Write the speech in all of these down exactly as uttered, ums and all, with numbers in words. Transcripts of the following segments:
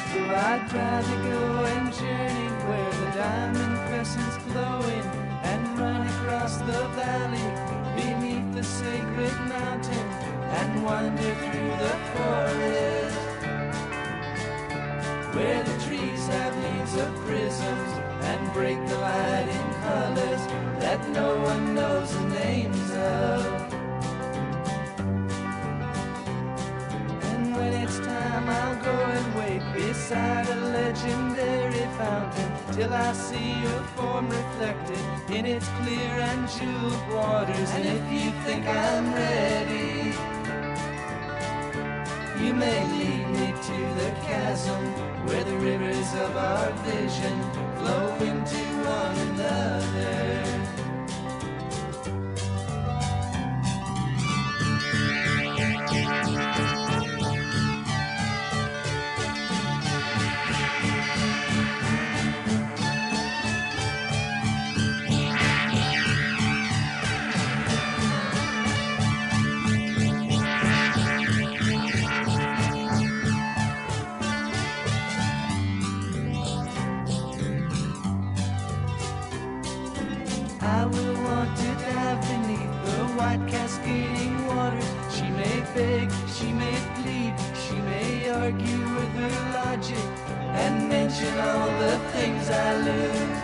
So I'd rather go and journey where the diamond crescent's glowing, and run across the valley beneath the sacred mountain, and wander through the forest where the trees have leaves of prisms and break the light in colors that no one knows the names of. And when it's time, I'll go and wait beside a legendary fountain till I see your form reflected in its clear and jeweled waters. And if you think I'm ready, you may lead me to the chasm where the rivers of our vision flow into one another. I will want to dive beneath the white cascading waters. She may beg, she may plead, she may argue with her logic and mention all the things I lose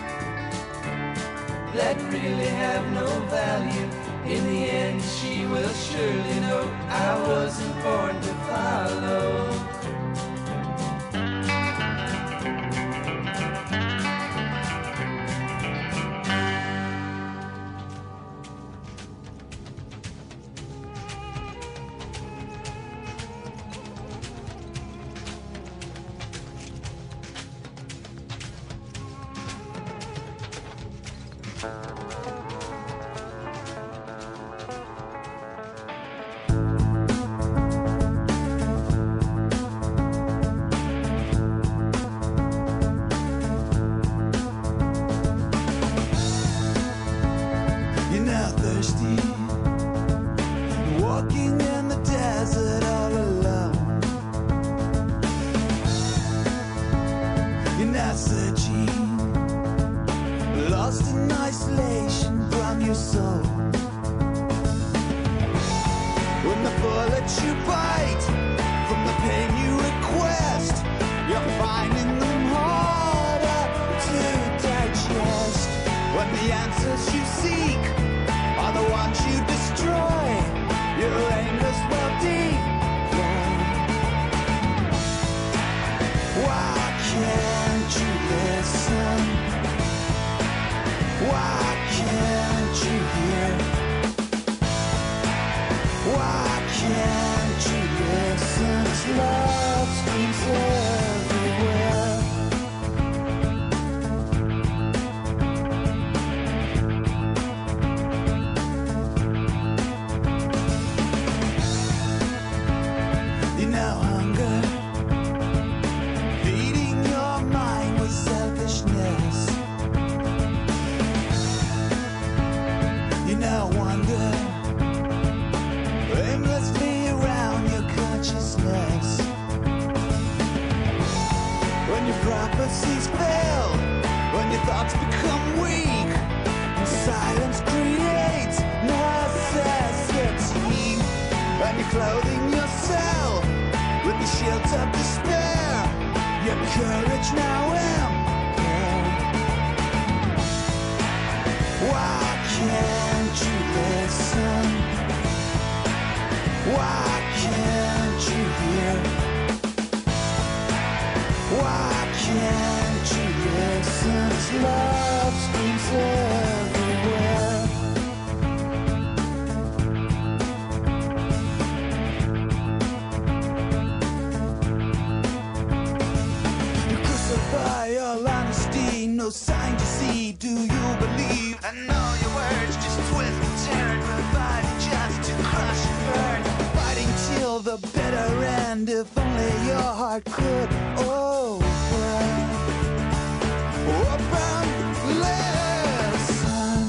that really have no value. In the end she will surely know I wasn't born to follow. You're now thirsty, walking in the desert all alone. You're now searching, lost in isolation from your soul. When the bullets you bite, from the pain you request, you're finding them harder to digest. When the answers you seek are the ones you destroy, your aimless well deep. Why can't you listen? Why can't you hear? Why can't you listen to love screams everywhere? You know hunger, feeding your mind with selfishness. You now wander aimlessly around your consciousness. When your prophecies fail, when your thoughts become weak, and silence creates necessity, and you're clothing yourself with the shields of despair, your courage now impaired. Why can't you listen? Why can't you hear? Why can't you listen to love screams everywhere? You crucify all honesty, no sign to see. Do you believe? I know your words just twist and turn, providing just to crush and burn. Fighting till the bitter end, if only your heart could open. Open, listen.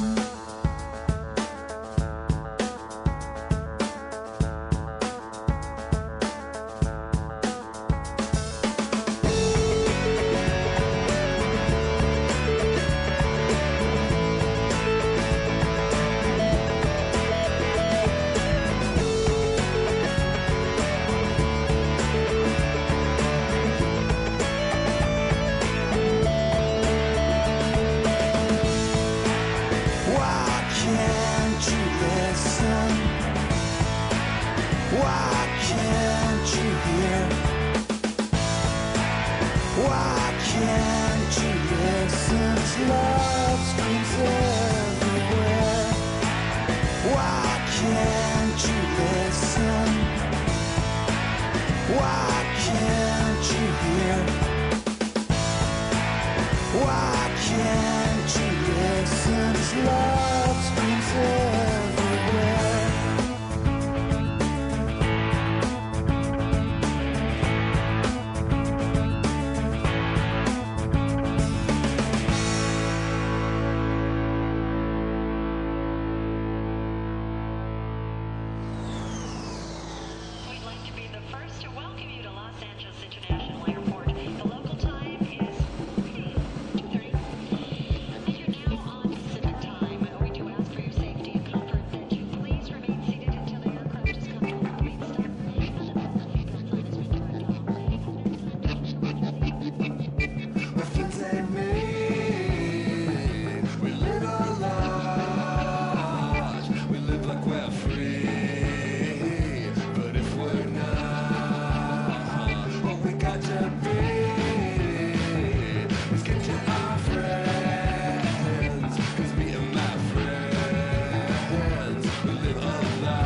Why can't you hear? Why can't you listen to love screams everywhere? Why can't you listen? Why can't you hear? Why can't you listen to love screams everywhere? We'd like to be the first to welcome you to Los Angeles International Airport. The local time is two thirty. And you're now on Pacific time. We do ask for your safety and comfort that you please remain seated until the aircraft is comfortable to remain stuck. And the seatbelt sign has been turned off. My friends and me, we live a lot. We live like we're free, but if we're not, what we got to be is get to our friends, 'cause me and my friends, we live a lot.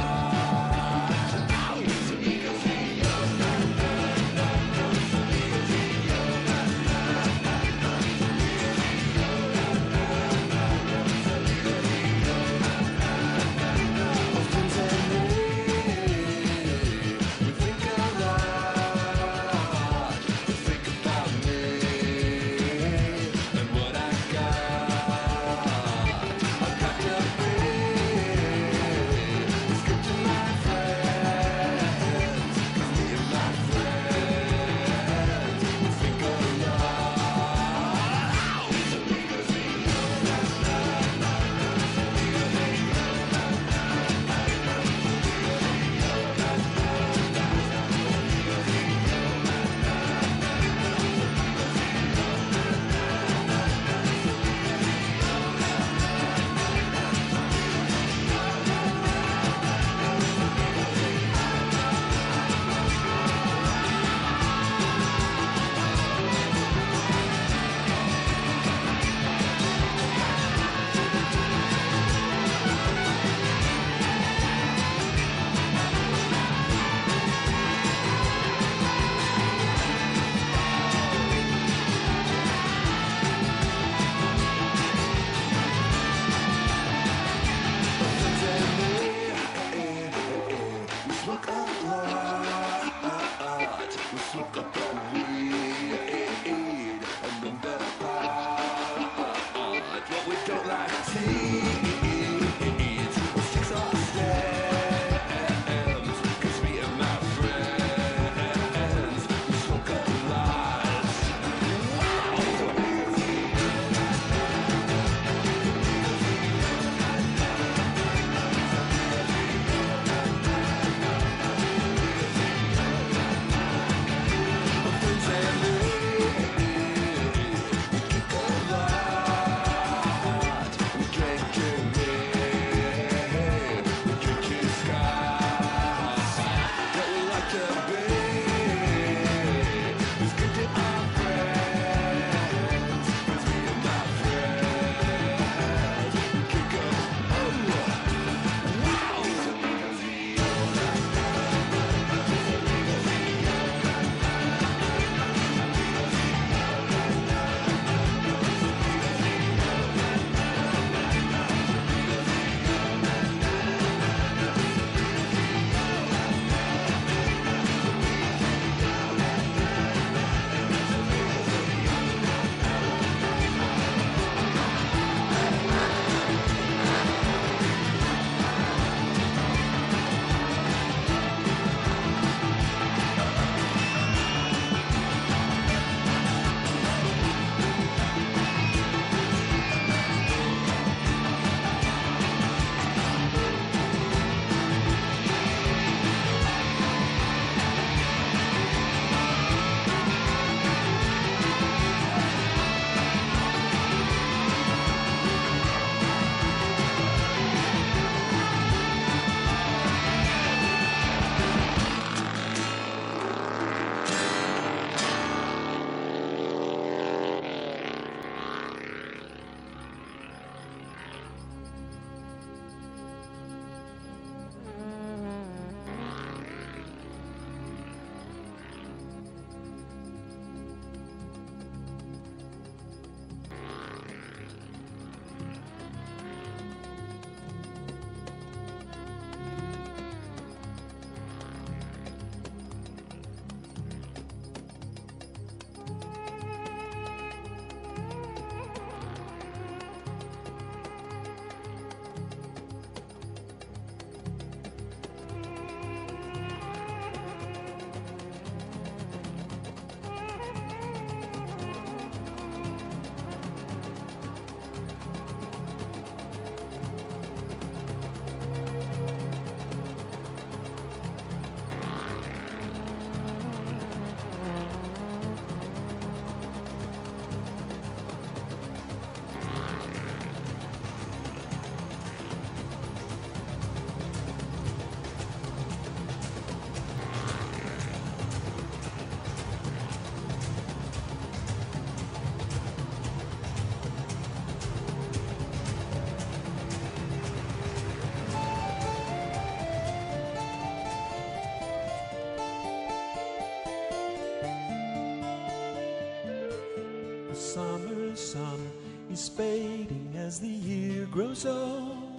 The summer sun is fading as the year grows old,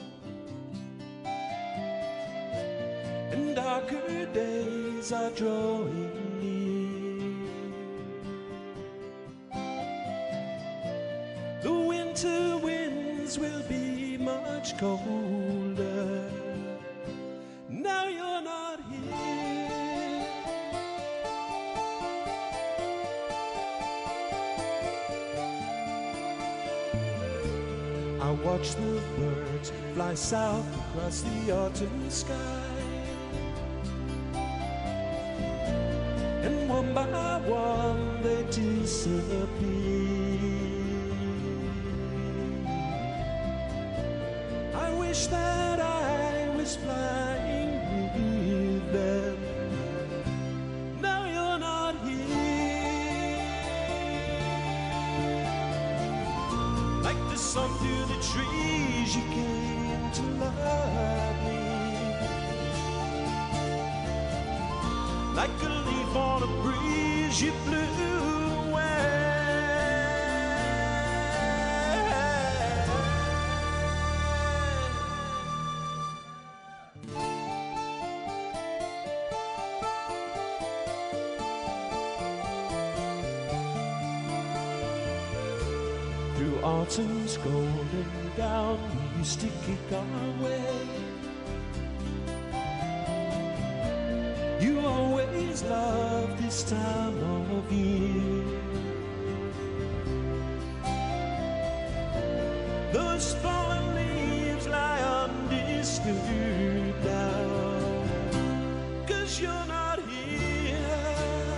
and darker days are drawing near. The winter winds will be much colder. Now you're not here. I watch the birds fly south across the autumn sky, and one by one they disappear. I wish that I was flying with them. Now you're not here. Like the sun through the trees, you came to love me. Like a leaf on a breeze, you flew away. Through autumn's golden gown, we used to kick our way. You always loved this time of year. Those fallen leaves lie undisturbed now, 'cause you're not here.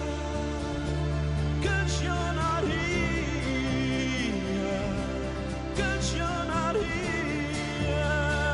'Cause you're not here. 'Cause you're not here.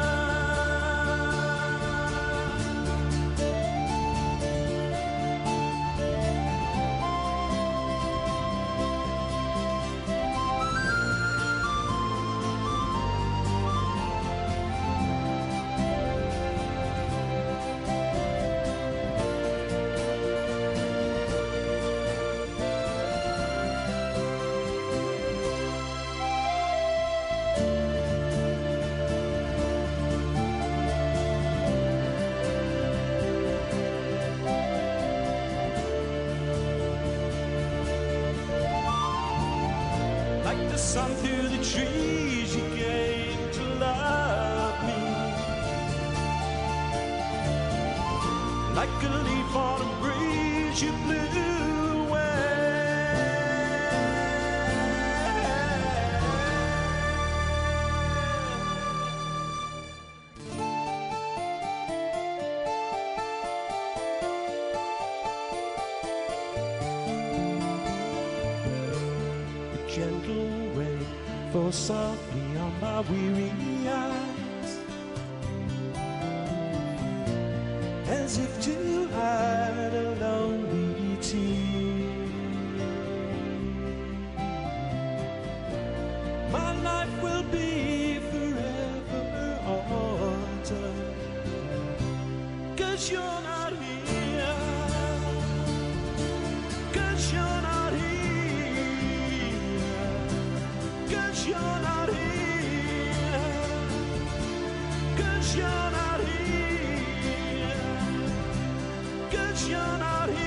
Like the sun through the trees, you came to love me. Like a leaf on a breeze, you flew away. Gentle rain falls softly on my weary eyes, as if to hide a lonely tear. My life will be forever autumn, 'cause you're not here. 'Cause you're not here. 'Cause you're not here. 'Cause you're not here. 'Cause you're not here.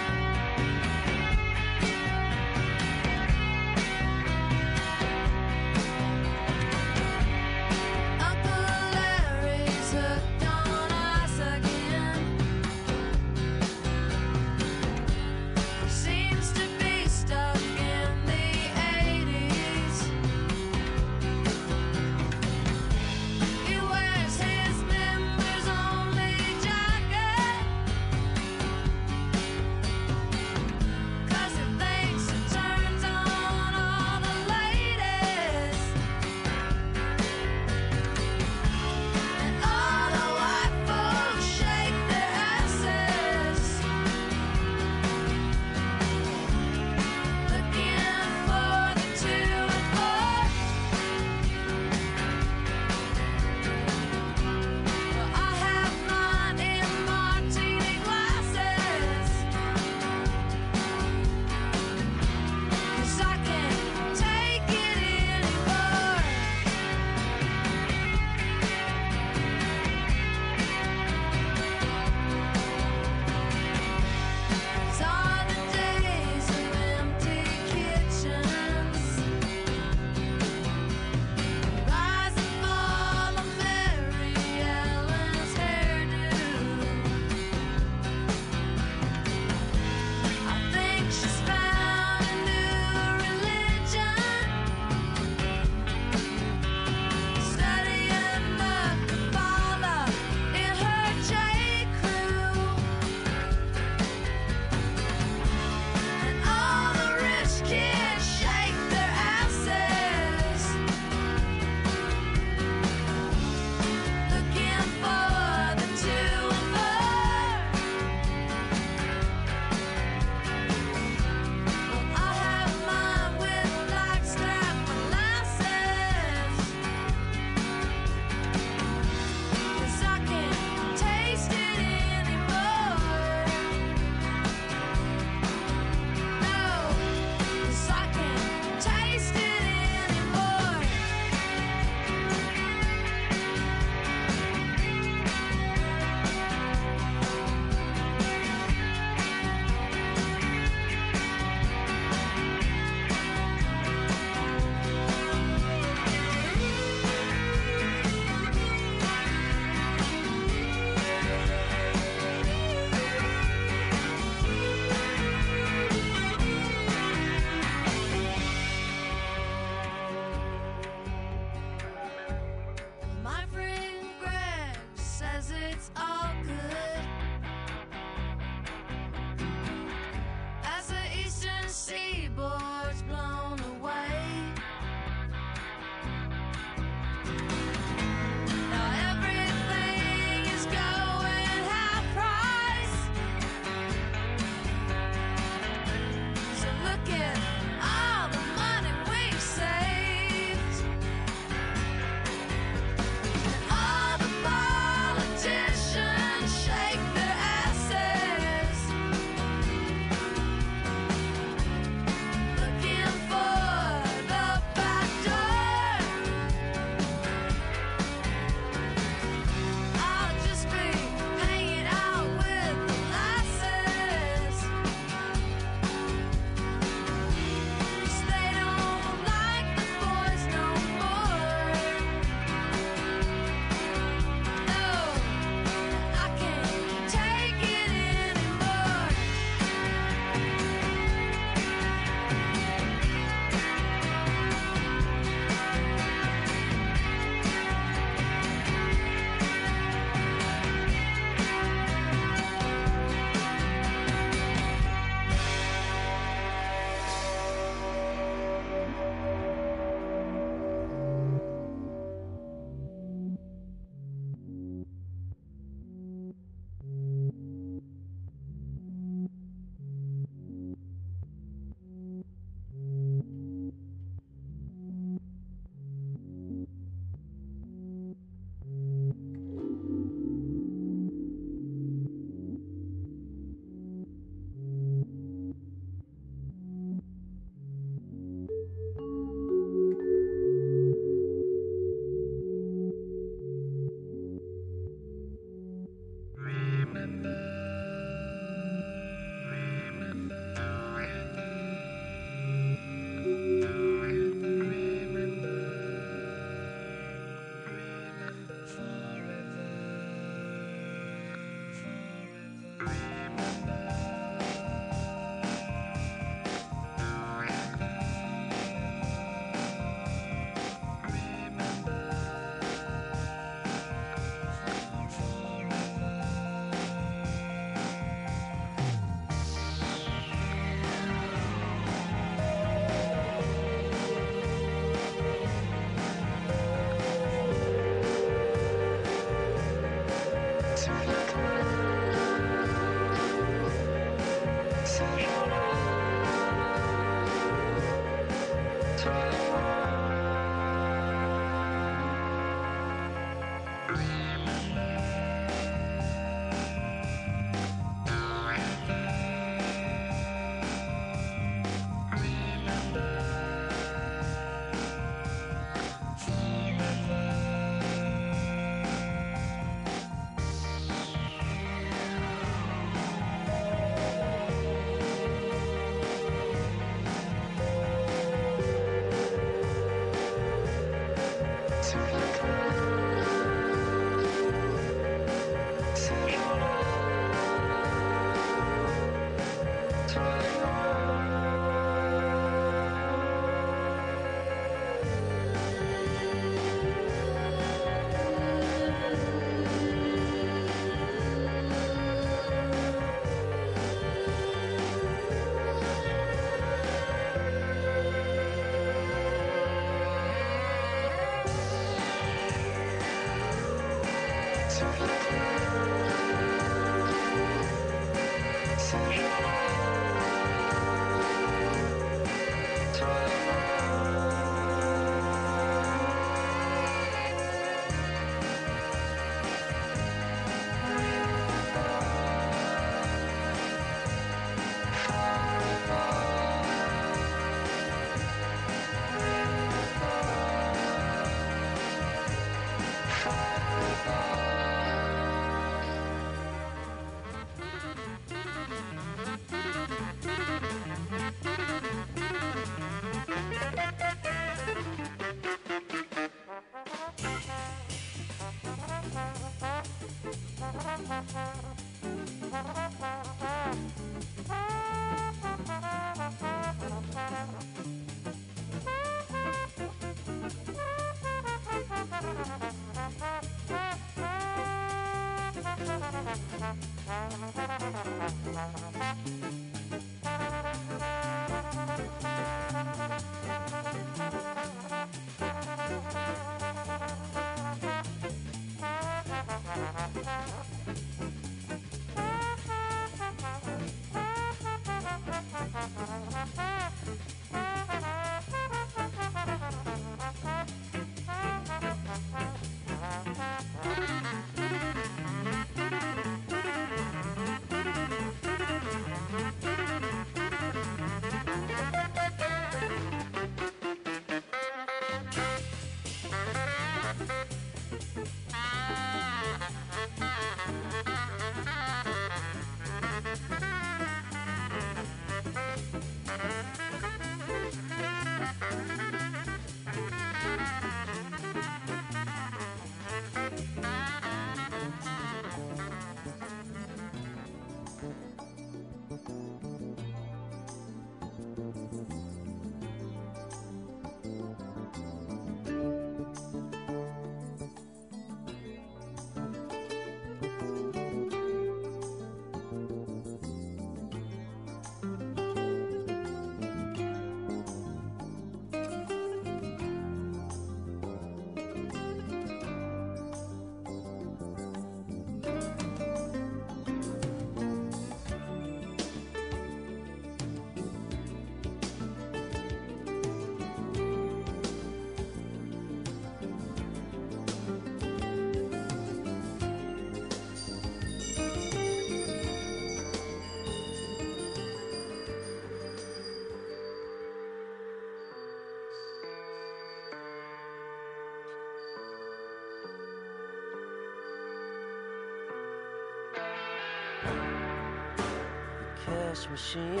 cash machine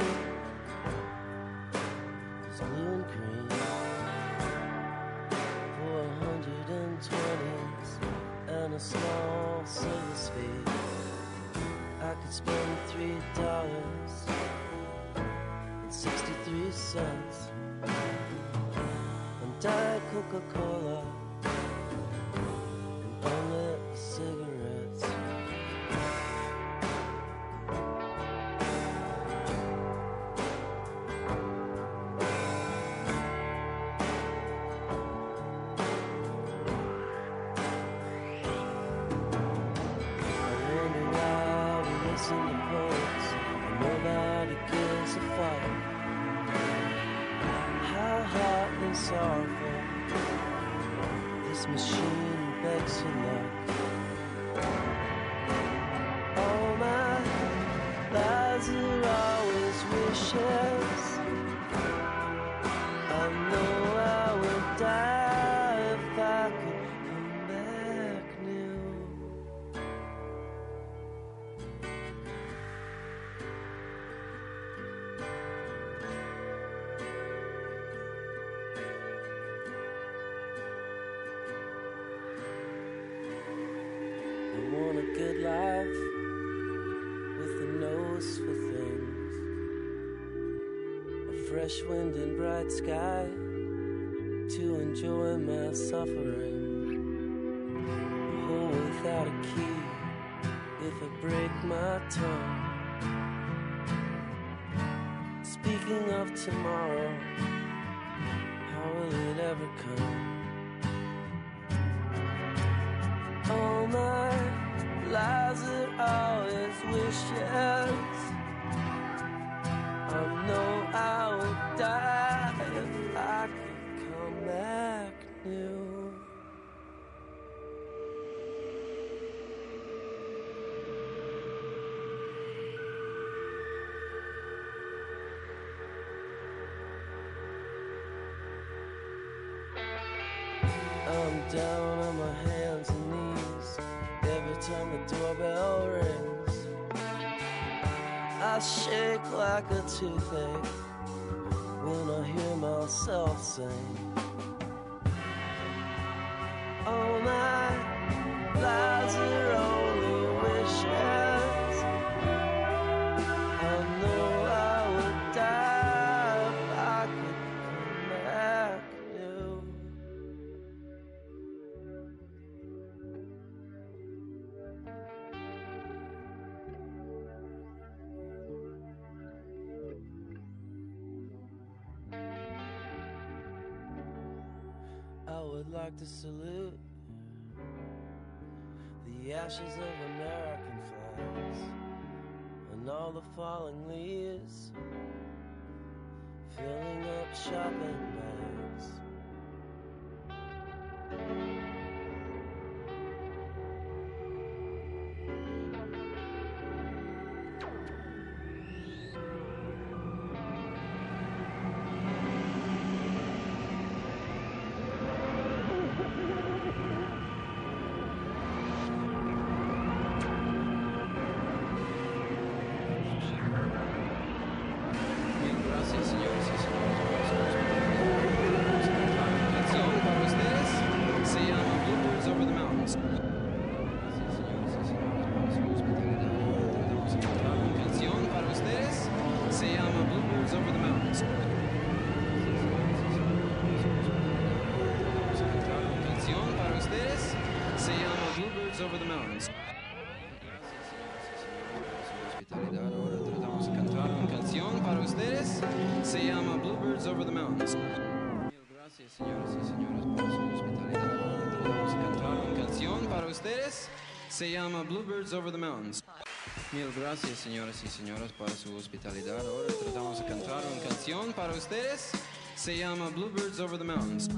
is blue and green. Four hundred and twenties and a small silver spade. I could spend three dollars and sixty-three cents on Diet Coca-Cola and unlit cigarettes. Sorrowful, this machine makes you look. All my lies are always wishes. I know I would die if I could come back new. I want a good life with a nose for things, a fresh wind and bright sky to enjoy my suffering, a hole without a key if I break my tongue. Speaking of tomorrow, how will it ever come? All my lies are always wishes. I know I would die if I could come back new. I'm down on my hands and knees every time the doorbell rings. I shake like a toothache when I hear myself sing. All my lies are only wishes. I know I would die if I could come back new. I would like to salute the ashes of American flags and all the falling leaves, filling up shopping bags. Over the mountains. Ahora tratamos de cantar una canción para ustedes. Se llama Bluebirds Over the Mountains. Mil gracias, señoras y señores, por su hospitalidad. Ahora tratamos de cantar una canción para ustedes. Se llama Bluebirds Over the Mountains. Mil gracias, señoras y señores, por su hospitalidad. Ahora tratamos de cantar una canción para ustedes. Se llama Bluebirds Over the Mountains.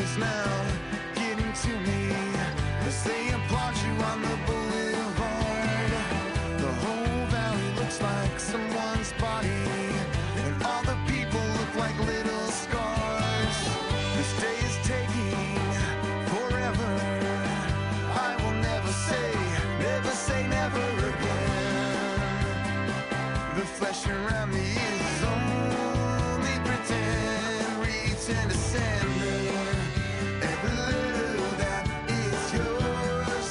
is now getting to me as they applaud you on the boulevard. The whole valley looks like someone's body, and all the people look like little scars. This day is taking forever. I will never say, never say never again. The flesh around me is only pretend. Reach and ascend. Every little that is yours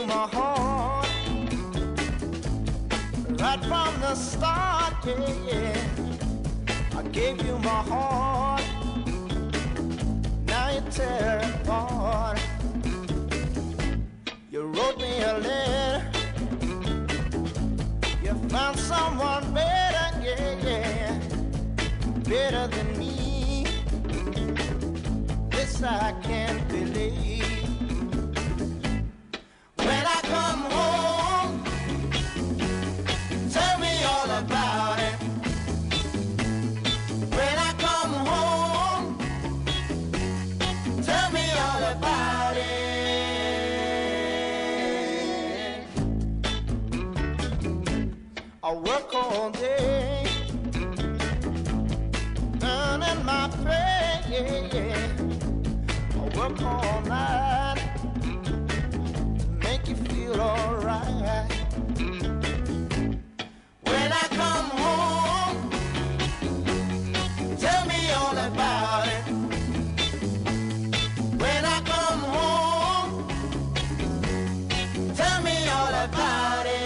my heart right from the start, yeah, yeah. I gave you my heart, now you tear it apart. You wrote me a letter, you found someone better, yeah, yeah, better than me. This I can't believe. When I come home, tell me all about it. When I come home, tell me all about it. I work all day, earning my pay, yeah, yeah. I work all night, make you feel alright. When I come home, tell me all about it. When I come home, tell me all about it.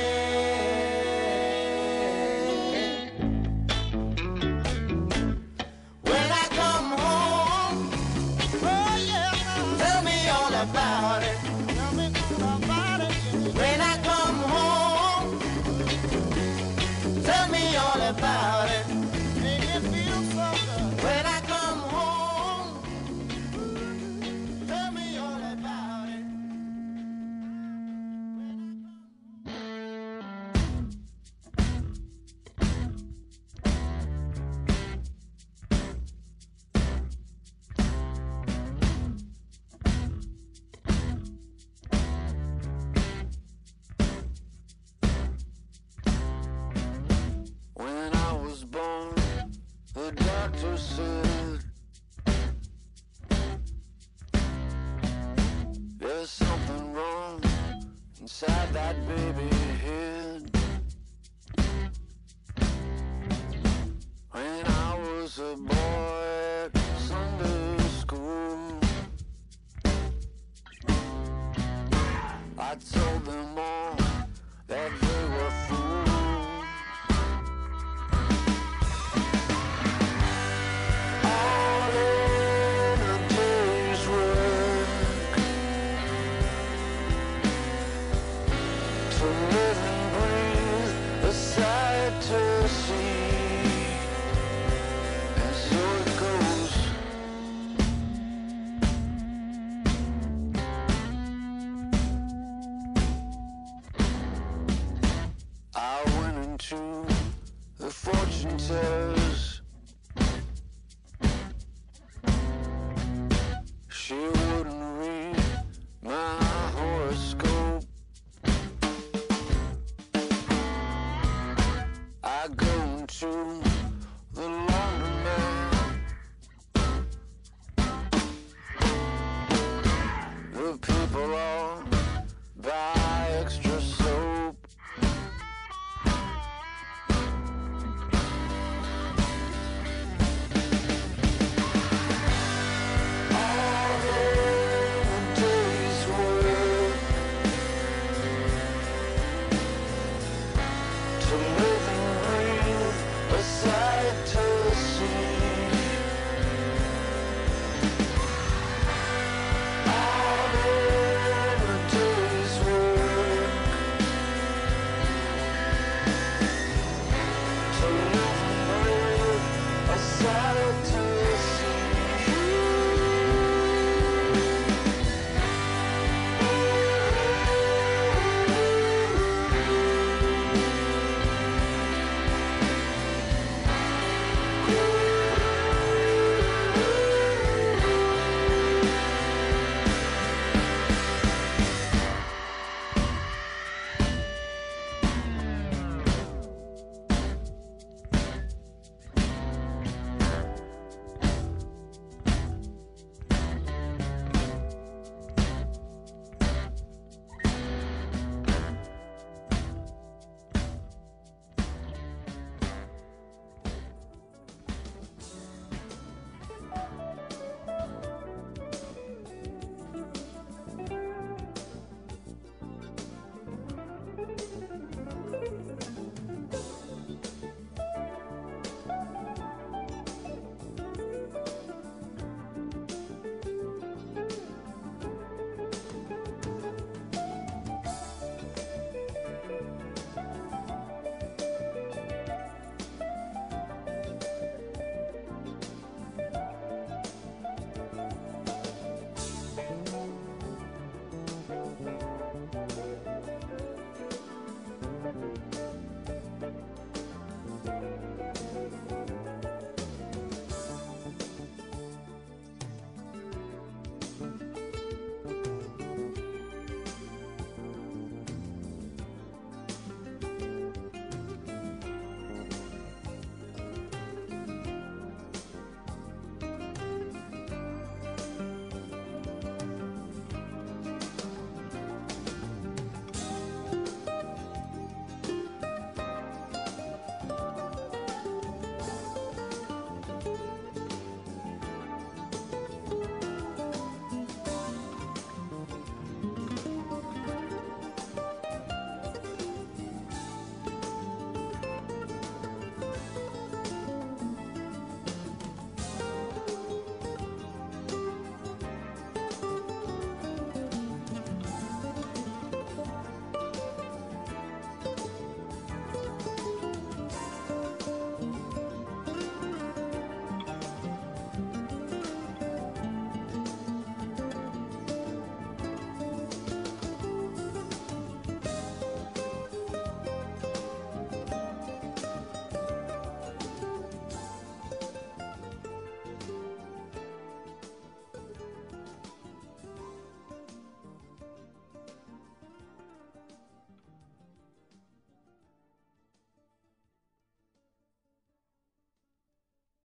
When I come home, oh yeah, tell me all about it. Tell me all about it. When I come home, tell me all about it. Make me feel so good. When I come home, tell me all about it. When I was born, the doctor said there's something wrong inside that baby head. When I was a boy at Sunday school, I told them all that they were fools. All in a day's work to live and breathe, a sight to see, and so it goes. I went into the fortune tellers. She wouldn't read my horoscope. I go into the laundromat. The people all buy extra soap. All in a day's work to live and breathe, a sight to see. All in a day's work to live and breathe, a sight to